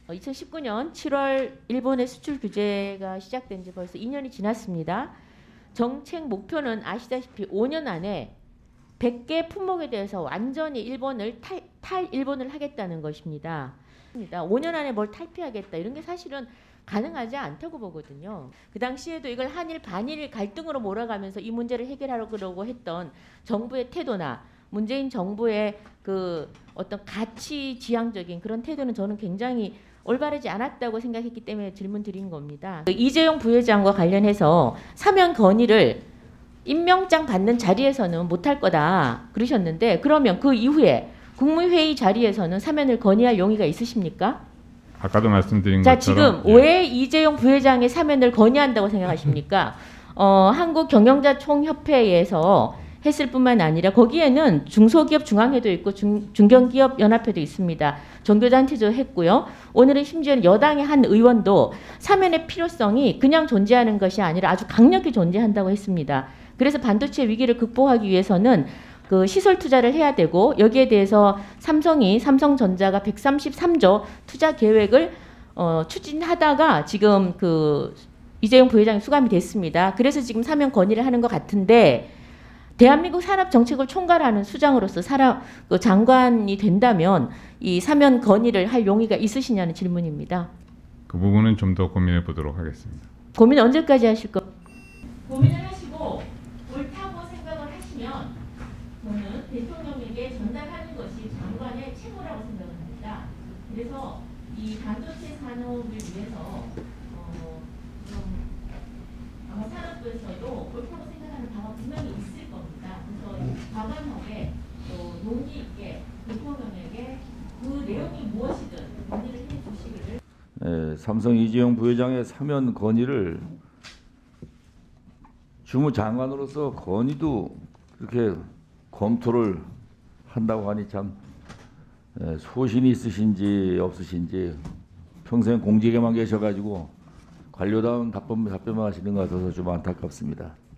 2019년 7월 일본의 수출 규제가 시작된 지 벌써 2년이 지났습니다. 정책 목표는 아시다시피 5년 안에 100개 품목에 대해서 완전히 일본을 탈일본을 하겠다는 것입니다. 5년 안에 뭘 탈피하겠다 이런 게 사실은 가능하지 않다고 보거든요. 그 당시에도 이걸 한일 반일 갈등으로 몰아가면서 이 문제를 해결하려고 했던 정부의 태도나 문재인 정부의 그 어떤 가치 지향적인 그런 태도는 저는 굉장히 올바르지 않았다고 생각했기 때문에 질문 드린 겁니다. 이재용 부회장과 관련해서 사면 건의를 임명장 받는 자리에서는 못할 거다 그러셨는데, 그러면 그 이후에 국무회의 자리에서는 사면을 건의할 용의가 있으십니까? 아까도 말씀드린 자, 것처럼 지금 왜 이재용 부회장의 사면을 건의한다고 생각하십니까? 한국경영자총협회에서 했을 뿐만 아니라 거기에는 중소기업 중앙회도 있고 중견기업 연합회도 있습니다. 종교단체도 했고요. 오늘은 심지어는 여당의 한 의원도 사면의 필요성이 그냥 존재하는 것이 아니라 아주 강력히 존재한다고 했습니다. 그래서 반도체 위기를 극복하기 위해서는 그 시설 투자를 해야 되고, 여기에 대해서 삼성전자가 133조 투자 계획을 추진하다가 지금 그 이재용 부회장이 수감이 됐습니다. 그래서 지금 사면 건의를 하는 것 같은데, 대한민국 산업 정책을 총괄하는 수장으로서 장관이 된다면 이 사면 건의를 할 용의가 있으시냐는 질문입니다. 그 부분은 좀 더 고민해 보도록 하겠습니다. 고민 언제까지 하실 거? 고민을 하시고 옳다고 생각을 하시면 저는 대통령에게 전달하는 것이 장관의 책무라고 생각을 합니다. 그래서 이 반도체 산업을 위해서 좀 아마 산업부에서도 옳다고 생각하는 바가 분명히 있을 겁니다. 그래서 과감하게 또 용기 있게 대통령에게 그 내용이 무엇이든 건의를 해주시기를. 삼성 이재용 부회장의 사면 건의를 주무장관으로서 건의도 그렇게 검토를 한다고 하니 참 소신이 있으신지 없으신지, 평생 공직에만 계셔가지고 관료다운 답변만 하시는 것 같아서 좀 안타깝습니다.